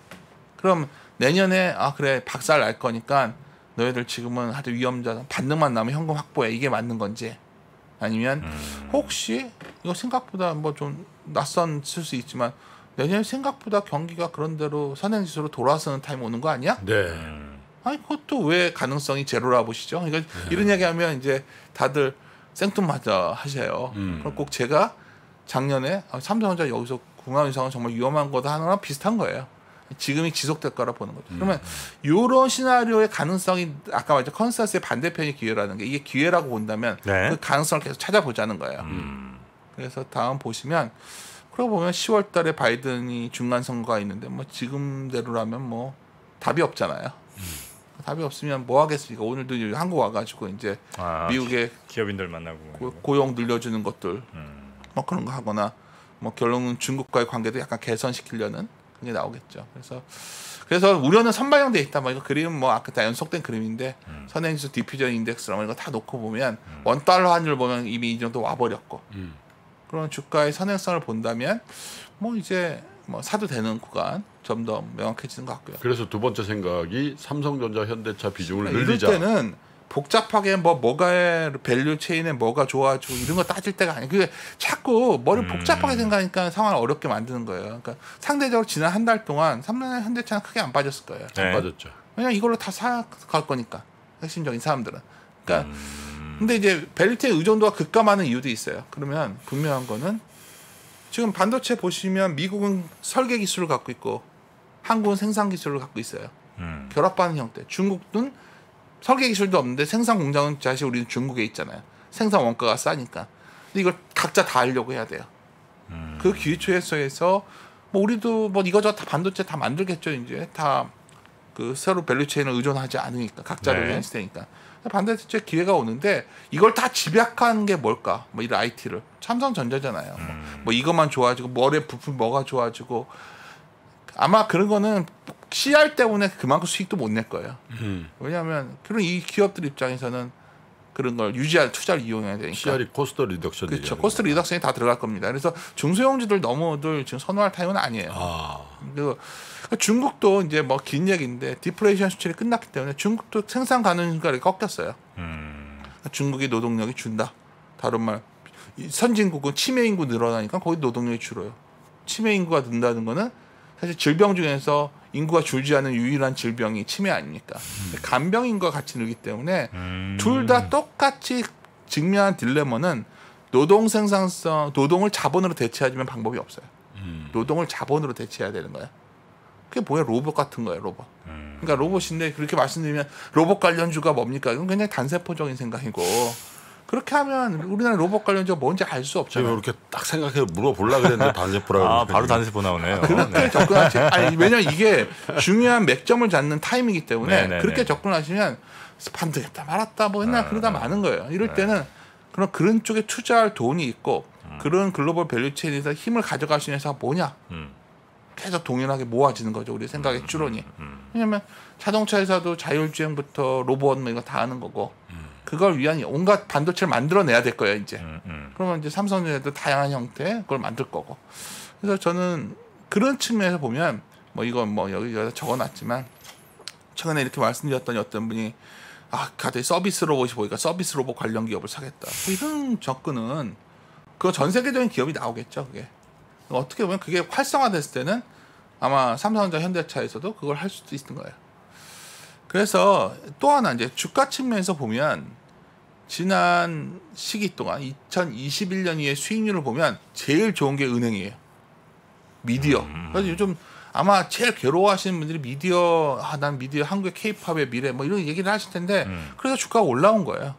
그럼 내년에 그래 박살 날 거니까 너희들 지금은 하도 위험자 반등만 나면 현금 확보해 이게 맞는 건지 아니면 혹시 이거 생각보다 뭐 좀 낯선 쓸 수 있지만 내년에 생각보다 경기가 그런 대로 선행지수로 돌아서는 타임 오는 거 아니야? 네. 아니 그것도 왜 가능성이 제로라 보시죠? 그러니까 이런 얘기하면 이제 다들 생뚱맞아 하셔요. 그럼 꼭 제가 작년에 삼성전자 여기서 궁합 이상은 정말 위험한 거다 하는 거랑 비슷한 거예요. 지금이 지속될 거라 보는 거죠. 그러면 이런 시나리오의 가능성이 아까 말했죠. 컨센서스의 반대편이 기회라는 게 이게 기회라고 본다면 네. 그 가능성을 계속 찾아보자는 거예요. 그래서 다음 보시면 그러고 보면 10월 달에 바이든이 중간 선거가 있는데 뭐 지금대로라면 뭐 답이 없잖아요. 답이 없으면 뭐 하겠습니까? 오늘도 한국 와가지고 이제 미국의 기업인들 만나고 고용 늘려주는 것들 뭐 그런 거 하거나 뭐 결론은 중국과의 관계도 약간 개선시키려는 그게 나오겠죠. 그래서 우려는 선반영돼 있다. 뭐 이거 그림 뭐 아까 다 연속된 그림인데 선행지수 디퓨전 인덱스랑 이거 다 놓고 보면 $1 환율 보면 이미 이 정도 와버렸고 그런 주가의 선행성을 본다면 뭐 이제 뭐 사도 되는 구간 좀 더 명확해지는 것 같고요. 그래서 두 번째 생각이 삼성전자, 현대차 비중을 이럴 늘리자. 때는 복잡하게 뭐가 밸류 체인에 뭐가 좋아지고 이런 거 따질 때가 아니에요. 그게 자꾸 머리 복잡하게 생각하니까 상황을 어렵게 만드는 거예요. 그러니까 상대적으로 지난 한 달 동안 삼성전자, 현대차는 크게 안 빠졌을 거예요. 네. 빠졌죠. 왜냐면 이걸로 다 사 갈 거니까 핵심적인 사람들은. 그러니까 근데 이제 밸류 체인 의존도가 급감하는 이유도 있어요. 그러면 분명한 거는 지금 반도체 보시면 미국은 설계 기술을 갖고 있고 한국은 생산 기술을 갖고 있어요. 결합하는 형태. 중국은 설계 기술도 없는데 생산 공장은 사실 우리는 중국에 있잖아요. 생산 원가가 싸니까. 근데 이걸 각자 다 하려고 해야 돼요. 그 기초에서 뭐 우리도 뭐 이거저거 다 반도체 다 만들겠죠. 이제 다 그 서로 밸류체인을 의존하지 않으니까 각자를 의존할 테니까. 반도체 기회가 오는데 이걸 다 집약하는 게 뭘까? 뭐 이런 IT를 삼성전자잖아요. 뭐 이것만 좋아지고 뭐래 부품 뭐가 좋아지고 아마 그런 거는 CR 때문에 그만큼 수익도 못 낼 거예요. 왜냐하면 그런 이 기업들 입장에서는 그런 걸 유지할 투자를 이용해야 되니까. CR이 코스트 리덕션. 그렇죠. 코스트 리덕션이 다 들어갈 겁니다. 그래서 중소형주들 너무들 지금 선호할 타임은 아니에요. 그리고 중국도 이제 뭐 긴 얘기인데 디플레이션 수출이 끝났기 때문에 중국도 생산 가능성이 꺾였어요. 중국이 노동력이 준다. 다른 말 선진국은 치매 인구 늘어나니까 거기 노동력이 줄어요. 치매 인구가 는다는 거는 사실 질병 중에서 인구가 줄지 않는 유일한 질병이 치매 아닙니까? 간병 인구가 같이 늘기 때문에 둘 다 똑같이 직면한 딜레마는 노동 생산성, 노동을 자본으로 대체하지만 방법이 없어요. 노동을 자본으로 대체해야 되는 거야. 그게 뭐야? 로봇 같은 거예요, 로봇. 그러니까 로봇인데 그렇게 말씀드리면 로봇 관련주가 뭡니까? 이건 굉장히 단세포적인 생각이고 그렇게 하면 우리나라 로봇 관련주가 뭔지 알 수 없잖아요. 제가 이렇게 딱 생각해 물어보려고 그랬는데 단세포라고. 바로 단세포 나오네요. 그렇게 접근하시. 아니 왜냐면 이게 중요한 맥점을 잡는 타임이기 때문에 그렇게 접근하시면 반등했다 말았다 뭐 옛날 그러다 마는 거예요. 이럴 때는 그런 쪽에 투자할 돈이 있고 그런 글로벌 밸류체인에서 힘을 가져갈 수 있는 회사가 뭐냐? 계속 동일하게 모아지는 거죠. 우리 생각의 추론이. 왜냐면 자동차 회사도 자율주행부터 로봇 뭐 이거 다 하는 거고 그걸 위한 온갖 반도체를 만들어내야 될 거예요. 이제. 그러면 이제 삼성전자도 다양한 형태 그걸 만들 거고. 그래서 저는 그런 측면에서 보면 뭐 이건 뭐 여기 적어놨지만 최근에 이렇게 말씀드렸더니 어떤 분이 갑자기 서비스 로봇이 보니까 서비스 로봇 관련 기업을 사겠다. 이런 접근은 그거 전 세계적인 기업이 나오겠죠. 그게. 어떻게 보면 그게 활성화됐을 때는 아마 삼성전자 현대차에서도 그걸 할 수도 있는 거예요. 그래서 또 하나 이제 주가 측면에서 보면 지난 시기 동안 2021년 이후의 수익률을 보면 제일 좋은 게 은행이에요. 미디어. 그래서 요즘 아마 제일 괴로워하시는 분들이 미디어, 난 미디어 한국의 K-팝의 미래 뭐 이런 얘기를 하실 텐데 그래서 주가가 올라온 거예요.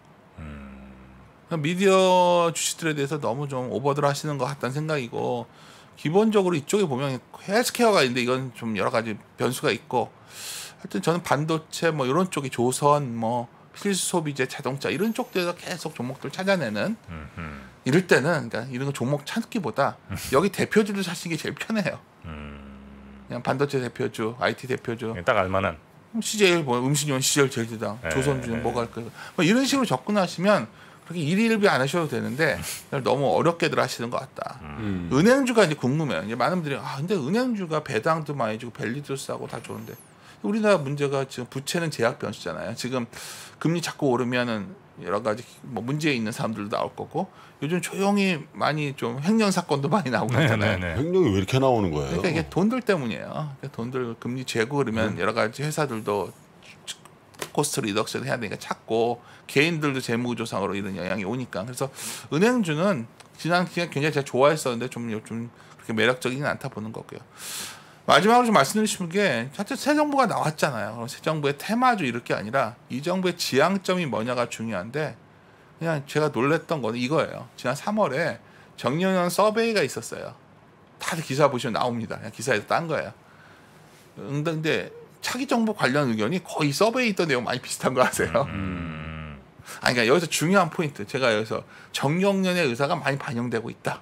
미디어 주식들에 대해서 너무 좀 오버들 하시는 것 같다는 생각이고 기본적으로 이쪽에 보면 헬스케어가 있는데 이건 좀 여러 가지 변수가 있고 하여튼 저는 반도체 뭐 이런 쪽이 조선 뭐 필수 소비재 자동차 이런 쪽들에서 계속 종목들 찾아내는 이럴 때는 그러니까 이런 거 종목 찾기보다 여기 대표주를 사시는 게 제일 편해요. 그냥 반도체 대표주, IT 대표주 딱 알만한 CJ 뭐 음식료는 CJ 제일주당, 조선주는 뭐가 할까요? 뭐 이런 식으로 접근하시면 그렇게 일일비 안 하셔도 되는데 너무 어렵게들 하시는 것 같다. 은행주가 이제 궁금해요. 이제 많은 분들이 근데 은행주가 배당도 많이 주고 밸류도 싸고 다 좋은데 우리나라 문제가 지금 부채는 제약 변수잖아요. 지금 금리 자꾸 오르면은 여러 가지 뭐 문제 있는 사람들도 나올 거고 요즘 조용히 많이 좀 횡령 사건도 많이 나오고 있잖아요. 횡령이 왜 이렇게 나오는 거예요? 그러니까 이게 돈들 때문이에요. 돈들 금리 재고 그러면 여러 가지 회사들도 코스트 리덕션 해야 되니까 찾고 개인들도 재무조상으로 이런 영향이 오니까 그래서 은행주는 지난 기간 굉장히 제가 좋아했었는데 좀 그렇게 매력적이진 않다 보는 거고요. 마지막으로 좀 말씀드리고 싶은 게 사실 새 정부가 나왔잖아요. 그럼 새 정부의 테마주 이럴 게 아니라 이 정부의 지향점이 뭐냐가 중요한데 그냥 제가 놀랬던 거는 이거예요. 지난 3월에 정영현 서베이가 있었어요. 다들 기사 보시면 나옵니다. 그냥 기사에서 딴 거예요. 근데 차기 정부 관련 의견이 거의 서베이 있던 내용 많이 비슷한 거 아세요? 그러니까 여기서 중요한 포인트. 제가 여기서 정경련의 의사가 많이 반영되고 있다.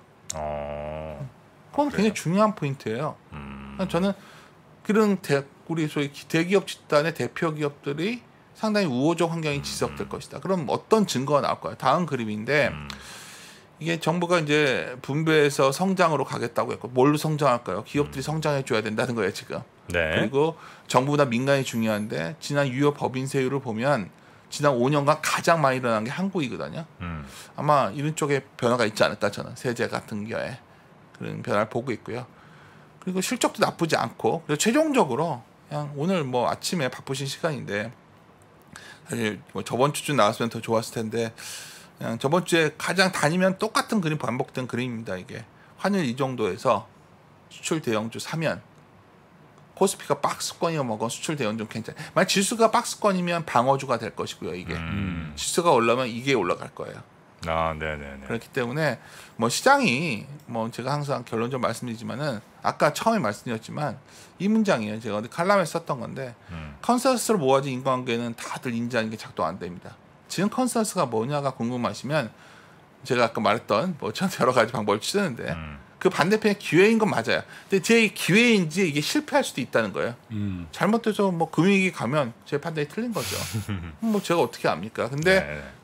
그건 굉장히 중요한 포인트예요. 저는 그런 우리 소위 대기업 집단의 대표 기업들이 상당히 우호적 환경이 지속될 것이다. 그럼 어떤 증거가 나올까요? 다음 그림인데 이게 정부가 이제 분배해서 성장으로 가겠다고 했고 뭘로 성장할까요? 기업들이 성장해 줘야 된다는 거예요 지금. 네. 그리고 정부보다 민간이 중요한데 지난 유효 법인세율을 보면 지난 5년간 가장 많이 일어난 게 한국이거든요. 아마 이런 쪽에 변화가 있지 않을까 저는 세제 같은 경우에 그런 변화를 보고 있고요. 그리고 실적도 나쁘지 않고 그래서 최종적으로 그냥 오늘 뭐 아침에 바쁘신 시간인데 사실 뭐 저번 주쯤 나왔으면 더 좋았을 텐데 그냥 저번 주에 가장 다니면 똑같은 그림 반복된 그림입니다. 이게 환율 이 정도에서 수출 대형주 사면 코스피가 박스권이어 먹은 수출 대형주 괜찮아요. 만약 지수가 박스권이면 방어주가 될 것이고요. 이게 지수가 올라면 이게 올라갈 거예요. 네네네. 그렇기 때문에 뭐 시장이 뭐 제가 항상 결론적으로 말씀드리지만은 아까 처음에 말씀드렸지만 이 문장이에요. 제가 어디 칼럼에 썼던 건데 컨센서스로 모아진 인과관계는 다들 인지하는 게 작동 안 됩니다. 지금 컨센서스가 뭐냐가 궁금하시면 제가 아까 말했던 뭐 저는 여러 가지 방법을 쓰는데 그 반대편에 기회인 건 맞아요. 근데 제 기회인지 이게 실패할 수도 있다는 거예요. 잘못돼서 뭐 금융위기 가면 제 판단이 틀린 거죠. 뭐 제가 어떻게 압니까? 근데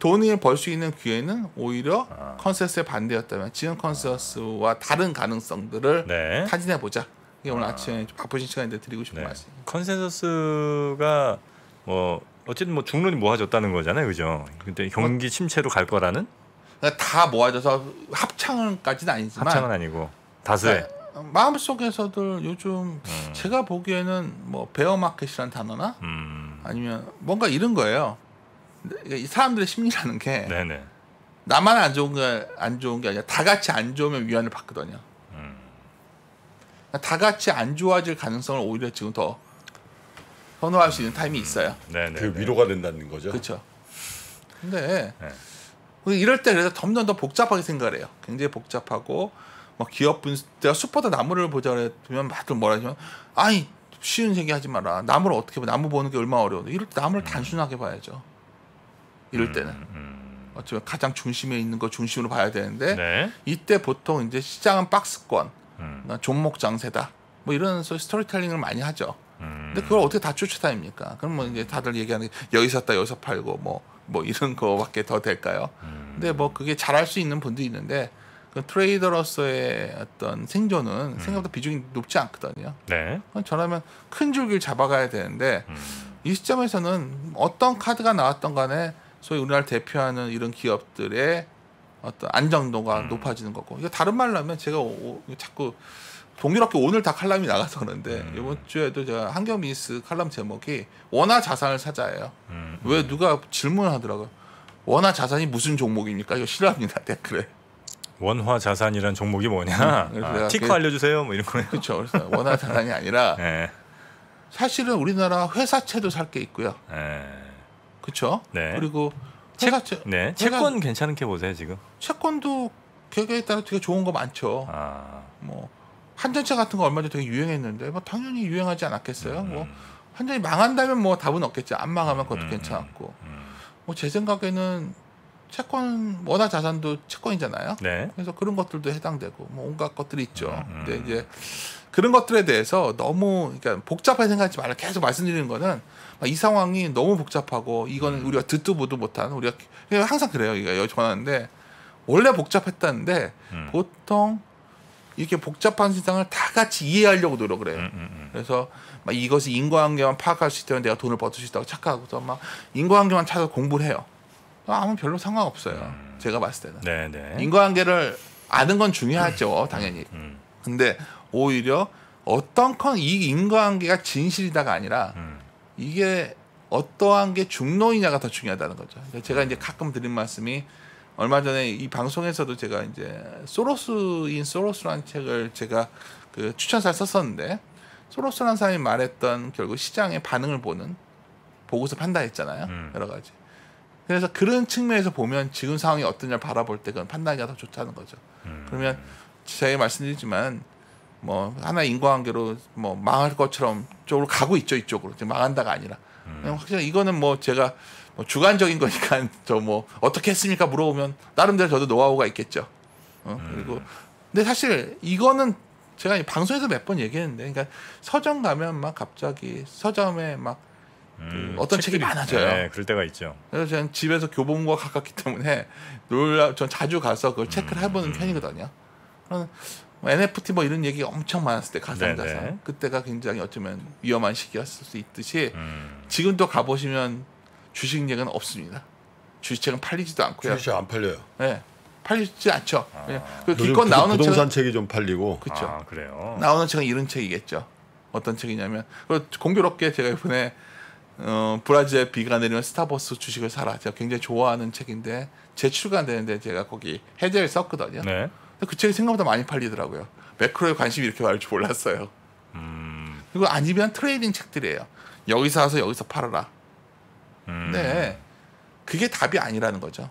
돈을 벌 수 있는 기회는 오히려 컨센서스의 반대였다면 지금 컨센서스와 다른 가능성들을 네. 타진해 보자. 이게 오늘 아침에 좀 바쁘신 시간인데 드리고 싶은 네. 말씀입니다. 컨센서스가 뭐 어쨌든 뭐 중론이 모아졌다는 거잖아요, 그죠? 근데 경기 침체로 갈 거라는 그러니까 다 모아져서 합창까지는 아니지만 합창은 아니고 다수의 마음속에서들 요즘 제가 보기에는 뭐 베어마켓이라는 단어나 아니면 뭔가 이런 거예요. 이 사람들의 심리라는 게 네네. 나만 안 좋은 게 아니라 다 같이 안 좋으면 위안을 받거든요. 다 같이 안 좋아질 가능성을 오히려 지금 더 선호할 수 있는 타임이 있어요. 네네. 그 위로가 된다는 거죠. 그렇죠. 근데 이럴 때 그래서 점점 더 복잡하게 생각을 해요. 굉장히 복잡하고 막 기업분 내가 슈퍼더 나무를 보자 그러면 다들 뭐라 하지만 아니 쉬운 얘기하지 마라. 나무를 어떻게 봐? 나무 보는 게 얼마나 어려운데 이럴 때 나무를 단순하게 봐야죠. 이럴 때는 어쩌면 가장 중심에 있는 거 중심으로 봐야 되는데 네. 이때 보통 이제 시장은 박스권, 종목 장세다. 뭐 이런 스토리텔링을 많이 하죠. 근데 그걸 어떻게 다 쫓아다닙니까? 그럼 뭐 이제 다들 얘기하는 게 여기 샀다 여기서 팔고 뭐 이런 거밖에 더 될까요? 근데 뭐 그게 잘할 수 있는 분도 있는데 그 트레이더로서의 어떤 생존은 생각보다 비중이 높지 않거든요. 네. 저라면 큰 줄기를 잡아가야 되는데 이 시점에서는 어떤 카드가 나왔던 간에 소위 우리나라를 대표하는 이런 기업들의 어떤 안정도가 높아지는 거고 이거 다른 말로 하면 제가 자꾸 동일하게 오늘 다 칼럼이 나가서 그러는데 이번 주에도 제가 한경미니스 칼럼 제목이 원화 자산을 사자예요. 왜 누가 질문을 하더라고요. 원화 자산이 무슨 종목입니까? 이거 싫어합니다. 댓글에. 원화 자산이란 종목이 뭐냐? 티커 알려주세요. 뭐 이런 거예요. 그렇죠. 그래서 원화 자산이 아니라 네. 사실은 우리나라 회사채도 살 게 있고요. 네. 그렇죠. 네. 그리고 회사채, 네. 채권 괜찮게 보세요 지금. 채권도 계획에 따라 되게 좋은 거 많죠. 뭐 한전채 같은 거 얼마 전에 되게 유행했는데 뭐 당연히 유행하지 않았겠어요. 뭐 한전이 망한다면 뭐 답은 없겠죠. 안 망하면 그것도 괜찮았고. 뭐 제 생각에는 채권 원화 자산도 채권이잖아요. 네. 그래서 그런 것들도 해당되고 뭐 온갖 것들이 있죠. 근데 이제 그런 것들에 대해서 너무 그러니까 복잡하게 생각하지 말라 계속 말씀드리는 거는 이 상황이 너무 복잡하고 이거는 우리가 듣도 보도 못한 우리가 항상 그래요. 이거 전하는데 원래 복잡했다는데 보통 이렇게 복잡한 세상을 다 같이 이해하려고 노력을 해요. 그래서 막 이것이 인과관계만 파악할 수 있다면 내가 돈을 벌 수 있다고 착각하고서 막 인과관계만 찾아서 공부를 해요. 아무 별로 상관없어요. 제가 봤을 때는. 네네. 인과관계를 아는 건 중요하죠. 당연히. 근데 오히려 이 인과관계가 진실이다가 아니라 이게 어떠한 게 중론이냐가 더 중요하다는 거죠. 제가 이제 가끔 드린 말씀이 얼마 전에 이 방송에서도 제가 이제 소로스라는 책을 제가 그 추천사를 썼었는데 소로스라는 사람이 말했던 결국 시장의 반응을 보고서 판단했잖아요. 여러 가지. 그래서 그런 측면에서 보면 지금 상황이 어떠냐를 바라볼 때 그건 판단하기가 더 좋다는 거죠. 그러면 제가 말씀드리지만 뭐 하나의 인과관계로 뭐 망할 것처럼 쪽으로 가고 있죠. 이쪽으로 망한다가 아니라 확실히 이거는 뭐 제가 뭐 주관적인 거니까 저 뭐 어떻게 했습니까 물어보면 나름대로 저도 노하우가 있겠죠. 그리고 근데 사실 이거는 제가 방송에서 몇 번 얘기했는데 그러니까 서점 가면 막 갑자기 서점에 막 어떤 책이 많아져요. 네, 그럴 때가 있죠. 그래서 저는 집에서 교보문고가 가깝기 때문에 전 자주 가서 그걸 체크를 해보는 편이거든요. 뭐 NFT 뭐 이런 얘기 엄청 많았을 때 가상자산 그때가 굉장히 어쩌면 위험한 시기였을 수 있듯이 지금도 가보시면 주식 얘기는 없습니다. 주식책은 팔리지도 않고요. 주식 안 팔려요. 네, 팔리지 않죠. 그 기껏 나오는 부동산 책이 좀 팔리고. 그렇죠. 그래요. 나오는 책은 이런 책이겠죠. 어떤 책이냐면 공교롭게 제가 이번에 브라질에 비가 내리면 스타버스 주식을 사라. 제가 굉장히 좋아하는 책인데 재출간되는데 제가 거기 해제를 썼거든요. 네. 그 책이 생각보다 많이 팔리더라고요. 매크로에 관심이 이렇게 많을 줄 몰랐어요. 그리고 아니면 트레이딩 책들이에요. 여기서 사서 여기서 팔아라. 네, 그게 답이 아니라는 거죠.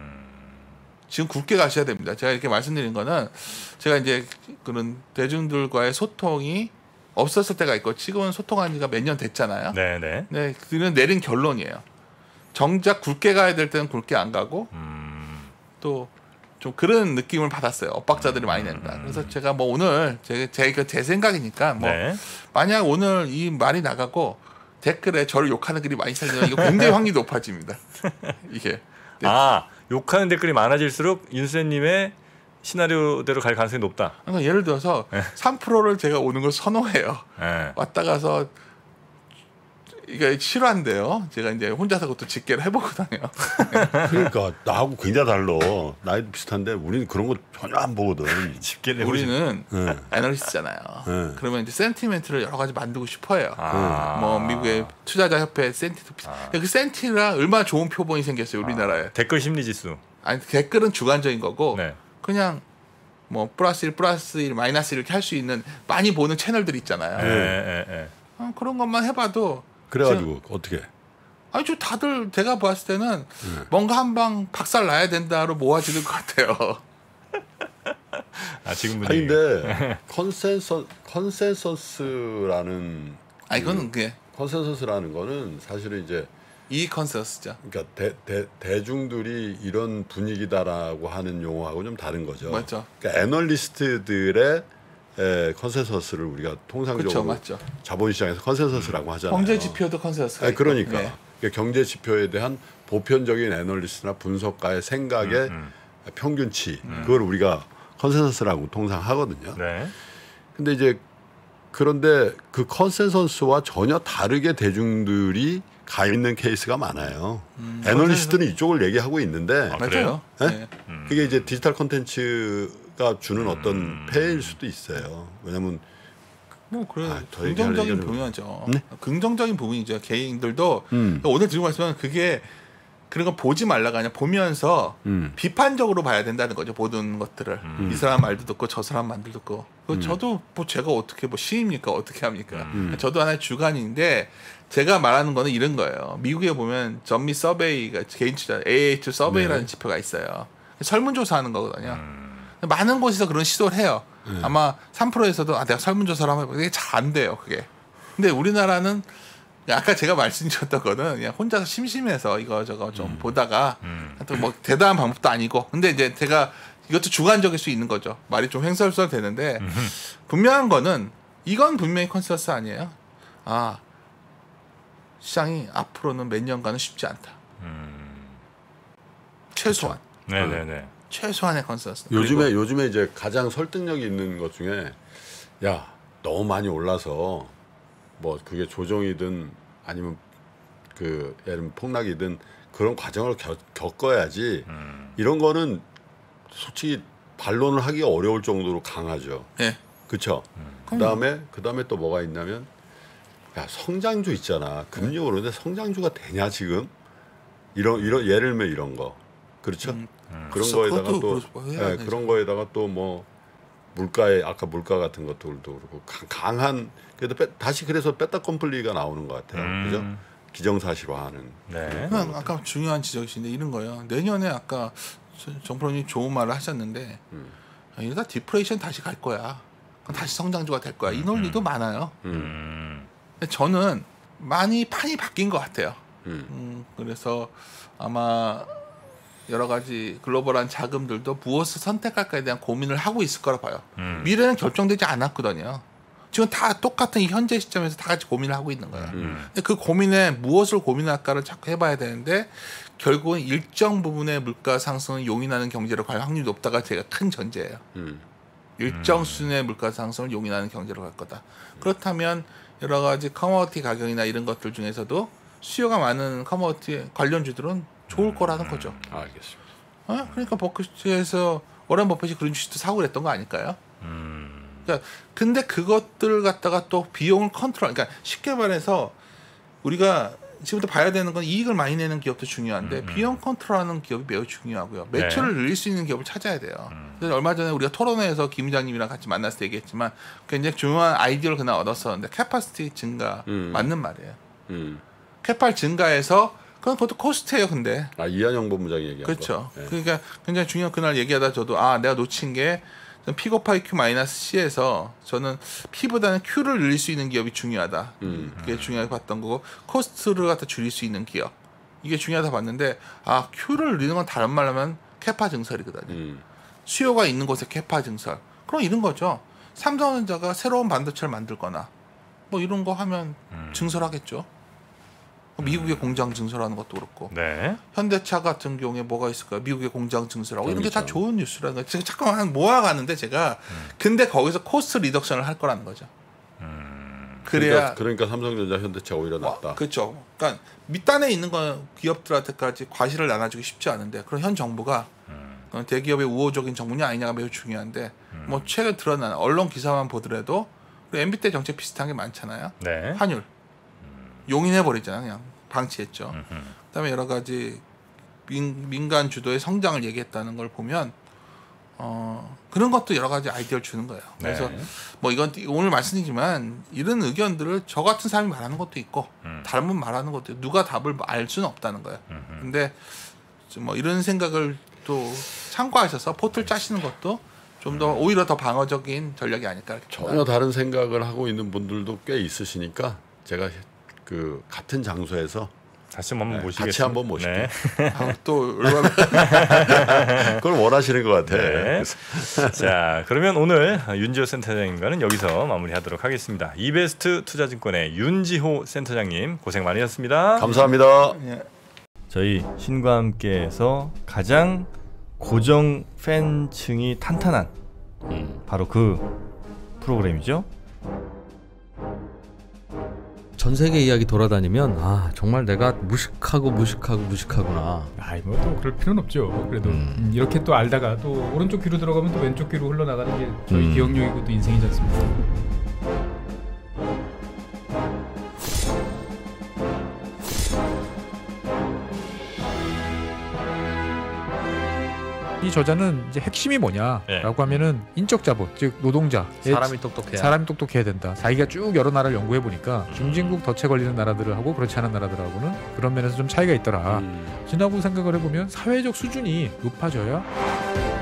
지금 굳게 가셔야 됩니다. 제가 이렇게 말씀드린 거는 제가 이제 그런 대중들과의 소통이 없었을 때가 있고 지금은 소통한 지가 몇 년 됐잖아요. 네네. 네, 그는 내린 결론이에요. 정작 굵게 가야 될 때는 굵게 안 가고 또 좀 그런 느낌을 받았어요. 엇박자들이 많이 낸다. 그래서 제가 뭐 오늘 제 생각이니까 뭐 만약 오늘 이 말이 나가고 댓글에 저를 욕하는 글이 많이 살면 이거 굉장히 확률이 높아집니다. 이게 아 욕하는 댓글이 많아질수록 윤세님의 시나리오대로 갈 가능성이 높다. 그러니까 예를 들어서 3%를 제가 오는 걸 선호해요. 왔다 가서 이게 싫어한대요. 제가 이제 혼자서 그것도 직계를 해보거든요. 그러니까 나하고 굉장히 달라. 나이도 비슷한데 우리는 그런 거 전혀 안 보거든. 집계를 우리는 애널리스트잖아요. 그러면 이제 센티멘트를 여러 가지 만들고 싶어해요. 뭐 미국의 투자자 협회 센티도 그 센티랑 얼마나 좋은 표본이 생겼어요 우리나라에. 댓글 심리 지수. 아니 댓글은 주관적인 거고 네. 그냥 뭐 플러스 1, 플러스 1, 마이너스 1 이렇게 할 수 있는 많이 보는 채널들 있잖아요. 그런 것만 해봐도. 그래가지고 어떻게? 아니 저 다들 제가 봤을 때는 뭔가 한 방 박살 나야 된다로 모아지는 것 같아요. 아 지금 분위기. 근데 컨센서스라는 아니 이거는 그게 컨센서스라는 거는 사실은 이제 이 컨센서스죠. 그러니까 대중들이 이런 분위기다라고 하는 용어하고 좀 다른 거죠. 맞죠. 그러니까 애널리스트들의 컨센서스를 우리가 통상적으로 그쵸, 맞죠. 자본시장에서 컨센서스라고 하잖아요. 경제 지표도 컨센서스가 있고. 그러니까. 네. 그러니까 경제 지표에 대한 보편적인 애널리스트나 분석가의 생각의 평균치 그걸 우리가 컨센서스라고 통상 하거든요. 네. 근데 이제 그런데 그 컨센서스와 전혀 다르게 대중들이 가 있는 케이스가 많아요. 애널리스트는 이쪽을 얘기하고 있는데 그래요? 네. 그게 이제 디지털 콘텐츠가 주는 어떤 폐해일 수도 있어요. 왜냐하면 뭐 그래 더 긍정적인 얘기할 부분이죠. 네? 긍정적인 부분이죠. 개인들도 오늘 들고 말씀은 그게 그런 거 보지 말라가 아니라 보면서 비판적으로 봐야 된다는 거죠. 모든 것들을 이 사람 말도 듣고 저 사람 말도 듣고 저도 뭐 제가 어떻게 뭐 시입니까 어떻게 합니까? 저도 하나의 주관인데 제가 말하는 거는 이런 거예요. 미국에 보면 전미 서베이가 개인 투자 AH 서베이라는 네. 지표가 있어요. 설문조사하는 거거든요. 많은 곳에서 그런 시도를 해요. 아마 3%에서도 내가 설문조사를 한번 해볼게. 이게 잘 안 돼요, 그게. 근데 우리나라는 아까 제가 말씀드렸던 거는 그냥 혼자서 심심해서 이거저거 좀 보다가 또 뭐 대단한 방법도 아니고. 근데 이제 제가 이것도 주관적일 수 있는 거죠. 말이 좀 횡설수설 되는데 분명한 거는 이건 분명히 컨센서스 아니에요. 시장이 앞으로는 몇 년간은 쉽지 않다. 최소한. 네네네. 최소한의 컨센서스. 요즘에 이제 가장 설득력이 있는 것 중에 야 너무 많이 올라서 뭐 그게 조정이든 아니면 그 예를 들면 폭락이든 그런 과정을 겪어야지 이런 거는 솔직히 반론을 하기 어려울 정도로 강하죠. 네. 그렇죠. 그다음에 또 뭐가 있냐면 야 성장주 있잖아. 금리 오르는데 성장주가 되냐 지금 이런 예를 들면 이런 거 그렇죠. 그런 거에다가 또 그런 거에다가 또 뭐 물가에 아까 물가 같은 것들도 그렇고 강한 그래도 다시 그래서 빼딱 컴플리가 나오는 것 같아요. 그죠? 기정사실화하는. 네. 아까 중요한 지적이신데 이런 거예요. 내년에 아까 정프로님 좋은 말을 하셨는데 이러다 디프레이션 다시 갈 거야. 다시 성장주가 될 거야. 이 논리도 많아요. 근데 저는 많이 판이 바뀐 것 같아요. 그래서 아마 여러 가지 글로벌한 자금들도 무엇을 선택할까에 대한 고민을 하고 있을 거라 봐요. 미래는 결정되지 않았거든요. 지금 다 똑같은 이 현재 시점에서 다 같이 고민을 하고 있는 거예요. 근데 그 고민에 무엇을 고민할까를 자꾸 해봐야 되는데 결국은 일정 부분의 물가 상승을 용인하는 경제로 갈 확률이 높다가 제가 큰 전제예요. 일정 수준의 물가 상승을 용인하는 경제로 갈 거다. 그렇다면 여러 가지 커머디티 가격이나 이런 것들 중에서도 수요가 많은 커머디티 관련주들은 좋을 거라는 거죠. 알겠습니다. 그러니까 버크셔에서 워런 버핏이 그런 주식도 사고 그랬던 거 아닐까요? 그러니까 근데 그것들 갖다가 또 비용을 컨트롤. 그러니까 쉽게 말해서 우리가 지금부터 봐야 되는 건 이익을 많이 내는 기업도 중요한데 비용 컨트롤하는 기업이 매우 중요하고요. 매출을 늘릴 수 있는 기업을 찾아야 돼요. 그래서 얼마 전에 우리가 토론회에서 김 회장님이랑 같이 만났을 때 얘기했지만 굉장히 중요한 아이디어를 그날 얻었었는데 캐파시티 증가 맞는 말이에요. 캐팔 증가해서 그것도 코스트예요, 근데. 이한영 본부장이 얘기한 그렇죠. 거. 네. 그러니까 굉장히 중요한 그날 얘기하다 저도 내가 놓친 게 P 곱하기 Q 마이너스 C에서 저는 P보다는 Q를 늘릴 수 있는 기업이 중요하다. 그게 중요하게 봤던 거고 코스트를 갖다 줄일 수 있는 기업 이게 중요하다 봤는데 Q를 늘리는 건 다른 말로 하면 캐파 증설이거든요. 수요가 있는 곳에 캐파 증설. 그럼 이런 거죠. 삼성전자가 새로운 반도체를 만들거나 뭐 이런 거 하면 증설하겠죠. 미국의 공장 증설하는 것도 그렇고 네. 현대차 같은 경우에 뭐가 있을까요? 미국의 공장 증설하고 이런 게 다 그렇죠. 좋은 뉴스라는 거예요. 지금 잠깐만 모아가는데 제가 근데 거기서 코스트 리덕션을 할 거라는 거죠. 그래야 그러니까 삼성전자, 현대차 오히려 낫다. 그렇죠. 그러니까 밑단에 있는 건 기업들한테까지 과실을 나눠주기 쉽지 않은데 그런 현 정부가 대기업의 우호적인 정부냐 아니냐가 매우 중요한데 뭐 최근 드러난 언론 기사만 보더라도 MB 때 정책 비슷한 게 많잖아요. 네. 환율 용인해 버리잖아요. 그냥 방치했죠. 그다음에 여러 가지 민간 주도의 성장을 얘기했다는 걸 보면 그런 것도 여러 가지 아이디어를 주는 거예요. 그래서 네. 뭐 이건 오늘 말씀드리지만 이런 의견들을 저 같은 사람이 말하는 것도 있고 다른 분 말하는 것도 있고 누가 답을 알 수는 없다는 거예요. 근데 뭐 이런 생각을 또 참고하셔서 포트를 짜시는 것도 좀 더 오히려 더 방어적인 전략이 아닐까 이렇게 전혀 다른 생각을 하고 있는 분들도 꽤 있으시니까 제가 그 같은 장소에서 다시 한번 모시겠습니다. 같이 한번 모실게요. 네. 또 얼마나 그걸 원하시는 것 같아. 네. 자, 그러면 오늘 윤지호 센터장님과는 여기서 마무리하도록 하겠습니다. 이베스트 투자증권의 윤지호 센터장님 고생 많으셨습니다. 감사합니다. 예. 저희 신과 함께해서 가장 고정 팬층이 탄탄한 바로 그 프로그램이죠. 전 세계 이야기 돌아다니면 아 정말 내가 무식하구나. 아이 뭐 또 그럴 필요는 없죠. 그래도 이렇게 또 알다가 또 오른쪽 귀로 들어가면 또 왼쪽 귀로 흘러나가는 게 저희 기억력이고 또 인생이지 않습니까? 이 저자는 이제 핵심이 뭐냐라고 네. 하면은 인적 자본, 즉 노동자, 사람이 똑똑해야 된다. 자기가 쭉 여러 나라를 연구해 보니까 중진국 덫에 걸리는 나라들을 하고 그렇지 않은 나라들하고는 그런 면에서 좀 차이가 있더라. 지나고 생각을 해보면 사회적 수준이 높아져야